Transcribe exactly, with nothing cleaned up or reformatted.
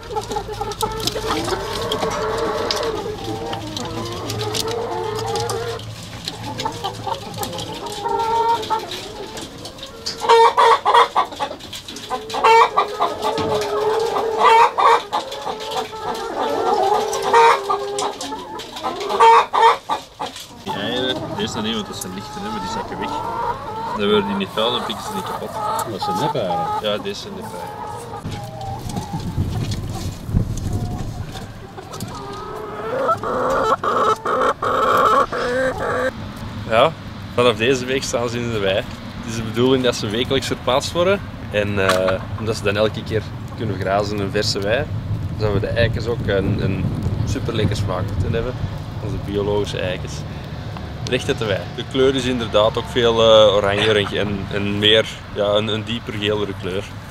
Deze niet, want dat zijn lichten, hè, maar die zakken weg. Dan worden die niet vuil, dan pikken ze niet kapot. Dat zijn nepeieren. Ja, deze zijn nepeieren. Ja, vanaf deze week staan ze in de wei. Het is de bedoeling dat ze wekelijks verplaatst worden. En uh, omdat ze dan elke keer kunnen grazen in een verse wei, zouden we de eikens ook een, een super lekker smaak moeten hebben. Onze biologische eikens. Recht uit de wei. De kleur is inderdaad ook veel uh, oranjer en, en meer, ja, een, een dieper gelere kleur.